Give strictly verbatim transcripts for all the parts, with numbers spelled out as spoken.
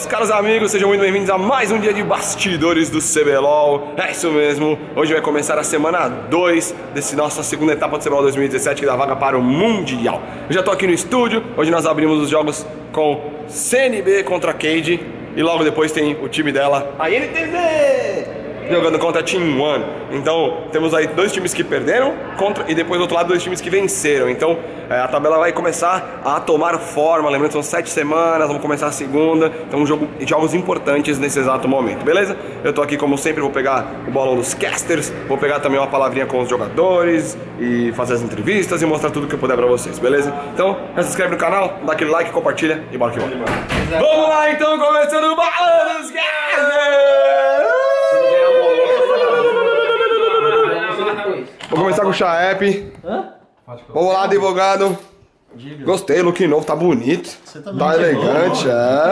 meus caros amigos, sejam muito bem-vindos a mais um dia de bastidores do C B L O L. É isso mesmo, hoje vai começar a semana dois desse nossa segunda etapa do C B L O L dois mil e dezessete, que dá vaga para o Mundial. Eu já tô aqui no estúdio, hoje nós abrimos os jogos com C N B contra Cade e logo depois tem o time dela, a N T Z! Jogando contra a Team One. Então temos aí dois times que perderam contra, e depois do outro lado dois times que venceram. Então é, a tabela vai começar a tomar forma. Lembrando que são sete semanas, vamos começar a segunda. Então um jogo, jogos importantes nesse exato momento, beleza? Eu tô aqui como sempre, vou pegar o bolão dos casters, vou pegar também uma palavrinha com os jogadores e fazer as entrevistas e mostrar tudo que eu puder pra vocês, beleza? Então já se inscreve no canal, dá aquele like, compartilha e bora que bora. Vamos lá então, começando o bolão dos casters! Vou começar com o Chaep. Vamos lá, advogado. Gostei, look novo, tá bonito. Você tá, tá elegante,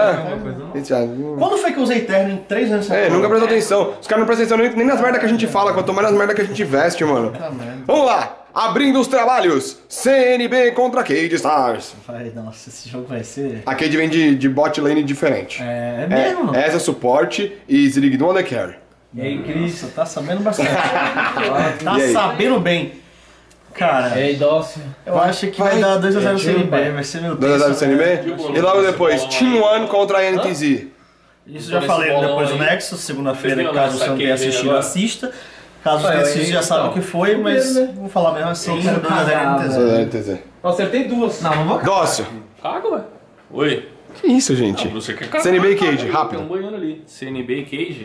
é. Quando foi que eu usei terno em três anos? É, nunca prestou atenção. Os caras não prestam atenção nem nas merdas que a gente fala, quanto mais nas merdas que a gente veste, mano. Vamos lá, abrindo os trabalhos. C N B contra Cade Stars. Vai, nossa, esse jogo vai ser... A Cade vem de, de bot lane diferente. É, é mesmo? É, essa é suporte e Zirigdon é carry. E aí, Cris, tá sabendo bastante. Tá sabendo bem. Cara, e aí, Dócio? Eu acho que vai, vai dar dois a zero C N B, vai ser meu dois a zero C N B? E logo depois, Team One contra a N T Z. Isso já falei depois do Nexus, segunda-feira, caso você não tenha assistido, assista. Caso você tenha assistido, já sabe o que foi, mas vou falar mesmo assim, dois a zero N T Z. Nossa, ele tem duas. Não, não vou cagar. Dócio. Caga, ué. Oi. Que isso, gente? Não, você quer cagar, C N B e Cade, rápido. Tem um banhando ali. C N B e Cade?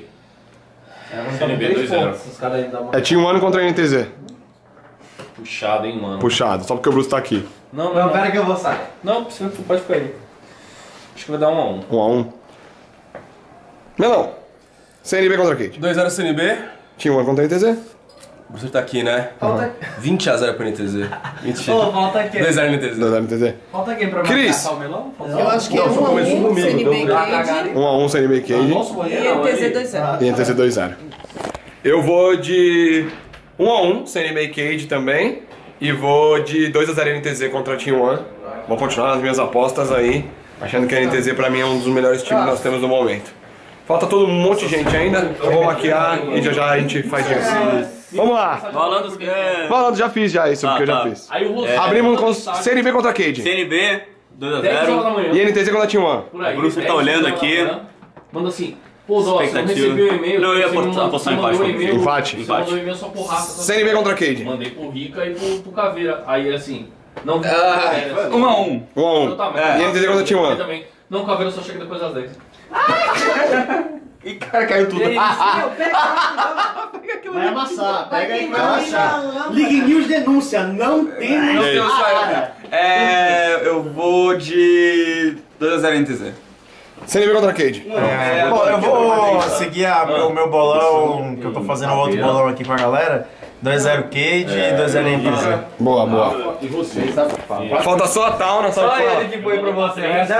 C N B dois a zero. É Team One contra a N T Z. Puxado, hein, mano. Puxado, só porque o Bruce tá aqui. Não, não, não, pera que eu vou sair. Não, você pode ficar aí. Acho que vai dar um a um. um a um. Melão. C N B contra Cade. dois a zero C N B. Team One contra a N T Z. Você tá aqui, né? Falta... vinte a zero pra N T Z. Mentira. Ô, falta aqui. dois a zero N T Z. dois a zero N T Z. Falta aqui pra Cris. o melão? Eu acho que não, é um a um, C N B Cade. um a um C N B Cade. E N T Z dois a zero. E N T Z dois a zero. Eu vou de um a um C N B Cade também. E vou de dois a zero N T Z contra a Team One. Vou continuar nas minhas apostas aí, achando que a N T Z pra mim é um dos melhores times que nós temos no momento. Falta todo um monte de gente ainda, eu vou maquiar e já já a gente faz isso. Vamos lá! Falando os... É... Falando, já fiz já isso, ah, porque tá. eu já fiz. Aí o é. Abrimos com C N B contra Cade. C N B, dois a zero. E N T Z contra a Team One. O Bruce tá olhando aqui. Manda assim... Pô, Dó, você não recebeu o e-mail? Não, eu ia apostar em empate. Empate? Você mandou o e-mail só por Rafa. C N B contra Cade. Mandei pro Rica e pro, pro Caveira. Aí ele assim... Não, ah, um a um. Um a um. Então, tá, é. E N T Z contra a Team One. Também. Não, o Caveira só chega depois das dez. E cara, caiu tudo. Vai amassar, pega aí que vai amassar. Ligue News denúncia, não tem Não tem o Chaep. É, eu vou de dois a zero N T Z. C N B contra Cade. É, bom, eu vou seguir a, o meu bolão, que eu tô fazendo outro bolão aqui com a galera. dois a zero Cade e dois a zero N T Z. Boa, boa. E você, sabe? Falta só a Tal, não sabe falar. Só ele que foi pra você.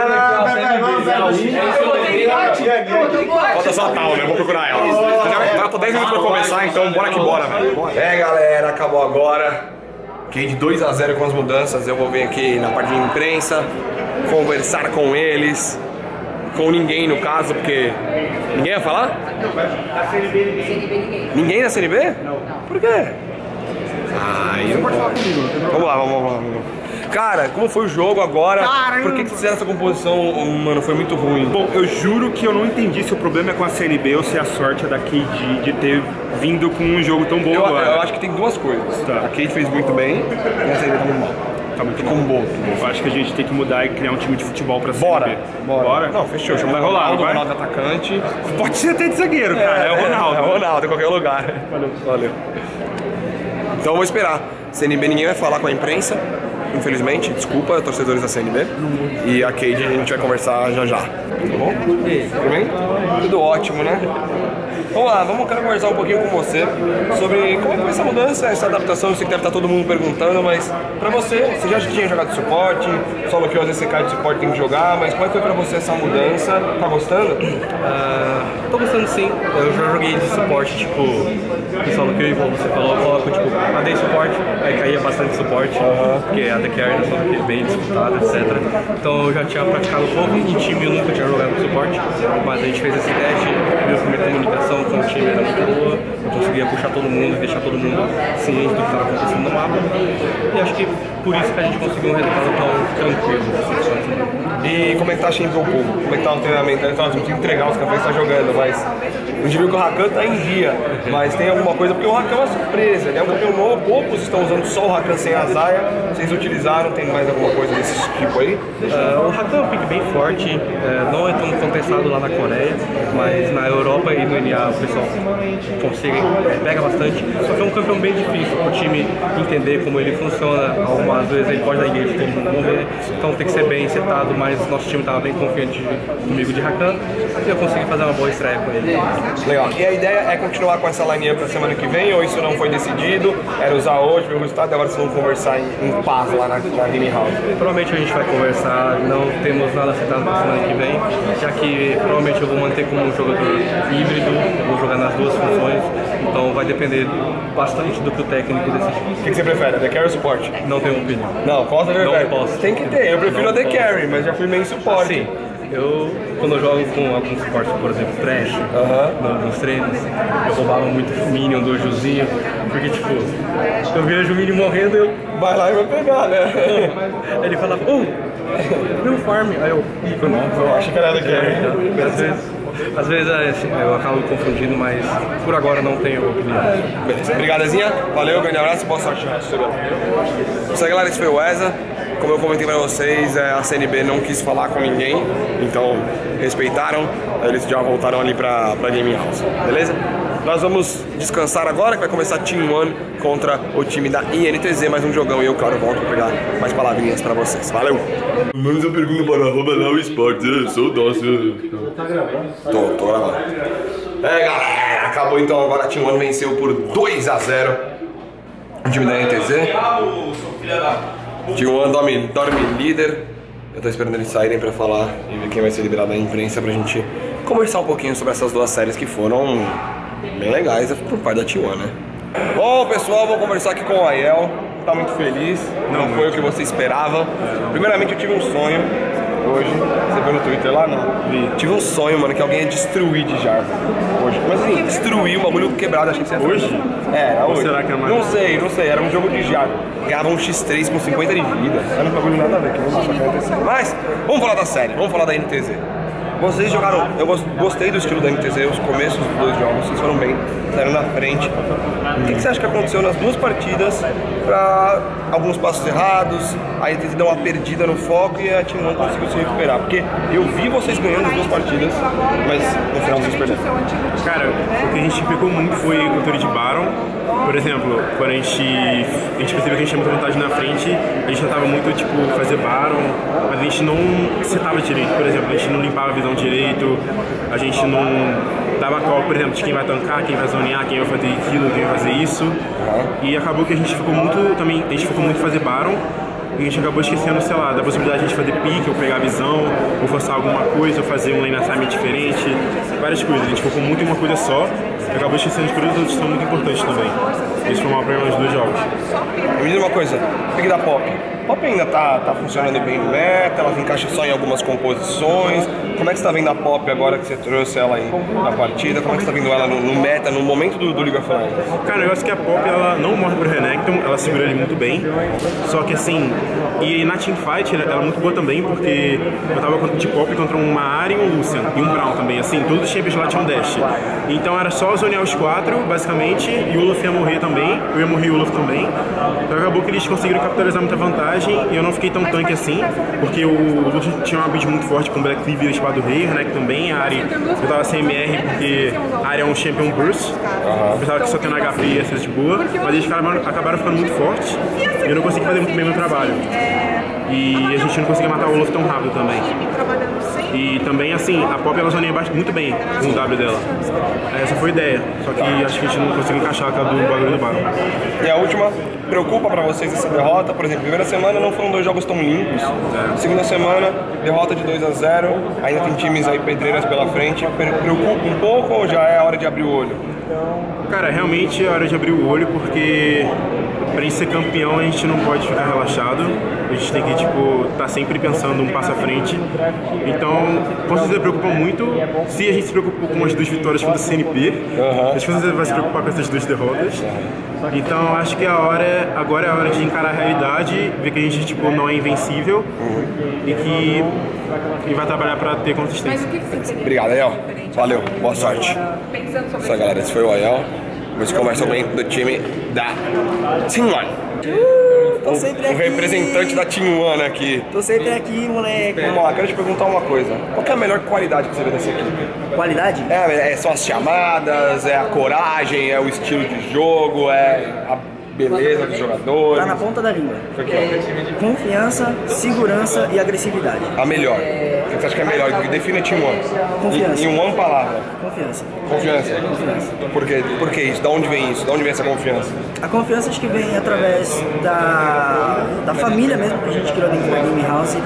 Falta só a Tal, né? Eu vou procurar ela. Falta dez minutos pra começar, então bora que bora, velho. É, galera, acabou agora. Cade dois a zero com as mudanças. Eu vou vir aqui na parte de imprensa, conversar com eles. Com ninguém no caso, porque... Ninguém ia falar? Da C N B ninguém. Ninguém da C N B? Não. Por quê? Ah, eu... Pode falar comigo. Vamos lá, vamos lá, vamos lá. Cara, como foi o jogo agora? Caramba. Por que que fizeram essa composição, mano? Foi muito ruim. Bom, eu juro que eu não entendi se o problema é com a C N B ou se a sorte é da Cade de ter vindo com um jogo tão bom eu, agora. Eu acho que tem duas coisas. Tá. A Cade fez muito bem e a C N B tá muito mal. Tá muito com bom. Eu acho que a gente tem que mudar e criar um time de futebol pra bora, C N B. Bora. Bora? Não, fechou. Chama vai o rolar, Ronaldo, vai? Ronaldo atacante. Pode ser até de zagueiro, cara. É, é o Ronaldo. É, é o Ronaldo, em qualquer lugar. Valeu. Valeu. Então eu vou esperar. C N B ninguém vai falar com a imprensa, infelizmente. Desculpa, torcedores da C N B. E a Cade a gente vai conversar já já. Tá bom? Tudo bem? Tudo ótimo, né? Vamos lá, vamos quero conversar um pouquinho com você sobre como é que foi essa mudança, essa adaptação. Eu sei que deve estar todo mundo perguntando, mas pra você, você já tinha jogado suporte, solo que às vezes você cai de suporte tem que jogar, mas como é que foi pra você essa mudança? Tá gostando? Uh, tô gostando sim, eu já joguei de suporte, tipo, no solo que você falou, eu coloco tipo, A D suporte, aí caía bastante suporte, uh-huh. porque a D Carry no solo que é bem disputada, etcétera. Então eu já tinha praticado um pouco, em time eu nunca tinha jogado suporte, mas a gente fez esse teste, minha primeira comunicação com o time era muito boa, eu conseguia puxar todo mundo, deixar todo mundo ciente do que estava acontecendo no mapa, e acho que por isso que a gente conseguiu um resultado tão tranquilo. E como é que tá achando o povo? Como é que tá o treinamento? Então, a gente precisa entregar os campeões que tá jogando, mas a gente viu que o Rakan tá em dia, mas tem alguma coisa, porque o Rakan é uma surpresa, ele é um campeão novo, poucos estão usando só o Rakan sem a Zaya, vocês utilizaram, tem mais alguma coisa desse tipo aí? Uh, o Rakan é um pick bem forte, uh, não é tão contestado lá na Coreia, mas na Europa e no N A o pessoal consegue, pega bastante, só que é um campeão bem difícil para o time entender como ele funciona, algumas vezes ele pode dar engage e todo mundo morrer, então tem que ser bem setado, mas nosso time estava bem confiante comigo de Rakan e eu consegui fazer uma boa estreia com ele. Legal, e a ideia é continuar com essa line-up pra semana que vem, ou isso não foi decidido, era usar hoje, ver o resultado, e agora vocês vão conversar em, em paz lá na, na Gaming House? Provavelmente a gente vai conversar, não temos nada acertado pra semana que vem, já que provavelmente eu vou manter como um jogador híbrido, vou jogar nas duas funções, então vai depender bastante do que o técnico decidir. O que, que você prefere, The Carry ou suporte? Não tenho opinião. Não, qual você prefere? Não posso. Tem que ter, eu prefiro não a The posso. Carry, mas já fui meio suporte. Sim. Eu, quando eu jogo com alguns suportes, por exemplo, Trash, uh-huh. nos treinos, eu roubava muito Minion do Juzinho, porque tipo, eu vejo o Minion morrendo e eu... Vai lá e vai pegar, né? Ele falava, oh, meu farm, aí eu... Foi mal, eu acho que era The Carry. É, então, às vezes... Às vezes assim, eu acabo confundindo, mas por agora não tenho opinião. Beleza. Obrigadozinha, valeu, grande abraço e boa sorte. Isso aí, galera, esse foi o Eza. Como eu comentei pra vocês, a C N B não quis falar com ninguém, então respeitaram, eles já voltaram ali pra, pra Gaming House, beleza? Nós vamos descansar agora, que vai começar Team One contra o time da I N T Z, mais um jogão, e eu, claro, volto pra pegar mais palavrinhas pra vocês. Valeu! Manda uma pergunta para arroba Now Sports, eu sou nosso. Tá gravando? Tô, tô gravando. É, galera, acabou então, agora a Team One venceu por dois a zero o time da I N T Z. Team One dorme, dorme líder. Eu tô esperando eles saírem pra falar e ver quem vai ser liberado da imprensa pra gente conversar um pouquinho sobre essas duas séries que foram bem legais por parte da Team One, né? Bom, pessoal, vou conversar aqui com o Aiel. Tá muito feliz, não foi o que você esperava. Primeiramente, eu tive um sonho hoje. Você viu no Twitter lá? Não? Vi. Tive um sonho, mano, que alguém ia destruir de Jarvan hoje. Mas assim, destruir, um bagulho quebrado, achei que você ia hoje? É, era hoje. Ou será que é mais? Não sei, não sei, era um jogo de Jarvan. Ganhava um xis três com cinquenta de vida. Era um bagulho nada a ver, que não sei o que aconteceu. Mas, vamos falar da série, vamos falar da N T Z. Vocês jogaram, eu gostei do estilo da N T Z, os começos dos dois jogos, vocês foram bem, saíram na frente. O que você acha que aconteceu nas duas partidas para alguns passos errados, a N T Z deu uma perdida no foco e a Team One conseguiu se recuperar? Porque eu vi vocês ganhando as duas partidas, mas no final vocês perderam. Cara, o que a gente pegou muito foi o controle de Baron. Por exemplo, quando a gente, a gente percebeu que a gente tinha muita vantagem na frente, a gente tentava muito, tipo, fazer Baron, mas a gente não setava direito. Por exemplo, a gente não limpava a visão direito, a gente não dava call, por exemplo, de quem vai tancar, quem vai zonear, quem vai fazer aquilo, quem vai fazer isso. E acabou que a gente ficou muito, também, a gente ficou muito fazer Baron, e a gente acabou esquecendo, sei lá, da possibilidade de a gente fazer pique, ou pegar a visão, ou forçar alguma coisa, ou fazer um lane assignment diferente, várias coisas. A gente focou muito em uma coisa só, e acabou esquecendo de coisas que são muito importantes também. Isso foi um problema nos dois jogos. Me diz uma coisa, pique da Pop. Pop ainda tá, tá funcionando bem no meta, ela encaixa só em algumas composições. Como é que você tá vendo a Pop agora que você trouxe ela aí na partida? Como é que você tá vendo ela no, no meta, no momento do, do League of Legends? Cara, eu acho que a Pop, ela não morre pro Renekton, ela segura ele muito bem. Só que assim, e na teamfight ela é muito boa também, porque eu tava de Pop contra uma Ahri, um Lucian e um Brown também, assim, todos os champions lá tinham dash. Então era só zonear os quatro, basicamente, e o Olaf ia morrer também, eu ia morrer e o Olaf também. Então acabou que eles conseguiram capitalizar muita vantagem. vantagem e eu não fiquei tão tanque assim, porque o Lúcio tinha uma build muito forte com Black Cleave e Espada do Rei, né, que também a Ari, eu tava sem M R porque a Ari é um Champion Burst, uhum. Eu pensava que só tendo H P ia ser de boa, mas eles acabaram, acabaram ficando muito fortes e eu não consegui fazer muito bem meu trabalho. E a gente não conseguia matar o Olaf tão rápido também. E também, assim, a Pop ela zoneia muito bem com o W dela. Essa foi a ideia, só que acho que a gente não conseguiu encaixar a do bagulho do Baron. E a última, preocupa pra vocês essa derrota? Por exemplo, primeira semana não foram dois jogos tão limpos. É. Segunda semana, derrota de dois a zero. Ainda tem times aí pedreiras pela frente. Preocupa um pouco ou já é a hora de abrir o olho? Cara, realmente é hora de abrir o olho, porque pra gente ser campeão a gente não pode ficar relaxado. A gente tem que, tipo, tá sempre pensando um passo à frente. Então, com certeza preocupa muito. Se a gente se preocupou com as duas vitórias contra o C N P, uhum. A gente com certeza vai se preocupar com essas duas derrotas. Então, acho que a hora é, agora é a hora de encarar a realidade, ver que a gente, tipo, não é invencível, uhum. E que e vai trabalhar pra ter consistência. Obrigado, Ayel. Valeu, boa sorte. Isso aí, galera, esse foi o Ayel. Vamos conversar bem do time da Team One. Uh, tô sempre o, aqui. O representante da Team One aqui. Tô sempre aqui, moleque. Vamos lá, quero te perguntar uma coisa. Qual que é a melhor qualidade que você vê dessa equipe? Qualidade? É, é, são as chamadas, é a coragem, é o estilo de jogo, é a beleza dos jogadores. Tá na ponta da língua. É, confiança, segurança e agressividade. A melhor. O que você acha que é melhor? Define a Team One. Confiança. Em, em uma palavra. Confiança. Confiança? Confiança. Por quê? Por que isso? Da onde vem isso? Da onde vem essa confiança? A confiança acho que vem através da, da família mesmo que a gente criou dentro da Game House.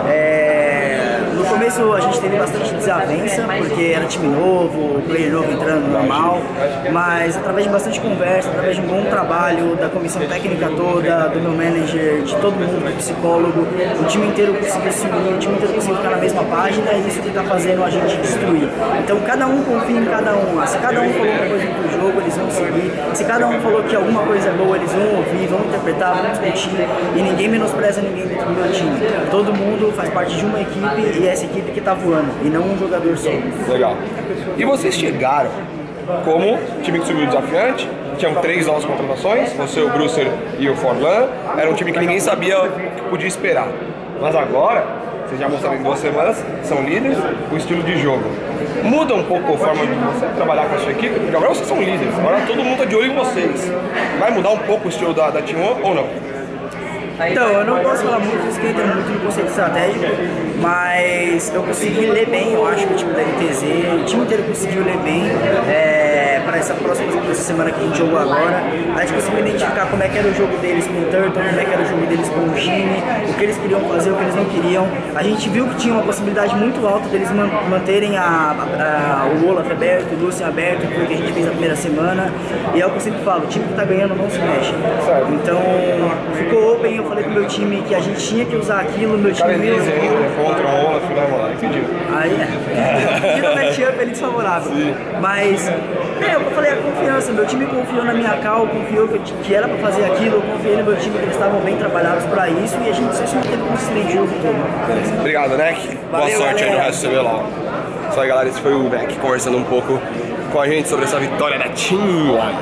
É, no começo a gente teve bastante desavença, porque era time novo, player novo entrando normal, mas através de bastante conversa, através de um bom trabalho da comissão técnica toda, do meu manager, de todo mundo, do psicólogo, o time inteiro conseguiu se unir, o time inteiro conseguiu ficar na mesma página e isso que está fazendo a gente destruir. Então cada um confia em cada um. Se cada um falou uma coisa pro jogo, eles vão seguir. Se cada um falou que alguma coisa é boa, eles vão ouvir, vão interpretar, vão discutir. E ninguém menospreza ninguém dentro do meu time. Todo mundo faz parte de uma equipe e é essa equipe que tá voando, e não um jogador só. Legal. E vocês chegaram como time que subiu desafiante, tinham três novas contratações, você, o Brucer e o Forlan. Era um time que ninguém sabia o que podia esperar. Mas agora, vocês já mostraram em duas semanas, são líderes, o estilo de jogo. Muda um pouco a forma de você trabalhar com a sua equipe, porque agora vocês são líderes, agora todo mundo tá de olho em vocês. Vai mudar um pouco o estilo da, da Team One ou não? Então, eu não posso falar muito, isso que entra muito no conceito estratégico, mas eu consegui ler bem, eu acho que o time da N T Z, o time inteiro conseguiu ler bem é, para essa próxima essa semana que a gente jogou agora. A gente conseguiu identificar como é que era o jogo deles com o Turtle, como é que era o jogo deles com o Jimmy, o que eles queriam fazer, o que eles não queriam. A gente viu que tinha uma possibilidade muito alta deles manterem a, a, o Olaf aberto, o Lucian aberto, que foi o que a gente fez na primeira semana. E é o que eu sempre falo, o time que tá ganhando não se mexe. Então, ficou open. Eu falei pro meu time que a gente tinha que usar aquilo, meu time mesmo. Contra o Olaf, vai rolar, entendi. Aí é. E no matchup ele desfavorável. Sim. Mas, é, eu falei a confiança, meu time confiou na minha cal, confiou que, que era pra fazer aquilo, eu confiei no meu time que eles estavam bem trabalhados pra isso e a gente só se manteve consistente o jogo todo. Obrigado, Neck. Boa sorte aí no resto do C B L O L. Isso aí, galera, esse foi o Neck conversando um pouco com a gente sobre essa vitória da Team One.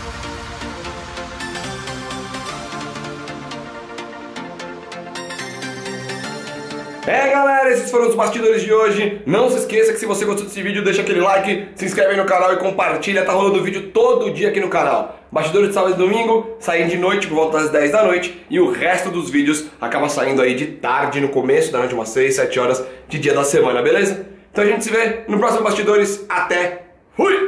É, galera, esses foram os bastidores de hoje. Não se esqueça que se você gostou desse vídeo, deixa aquele like, se inscreve aí no canal e compartilha. Tá rolando vídeo todo dia aqui no canal. Bastidores de sábado e domingo, saem de noite por volta das dez da noite. E o resto dos vídeos acaba saindo aí de tarde, no começo da noite, umas seis, sete horas de dia da semana, beleza? Então a gente se vê no próximo Bastidores. Até! Fui!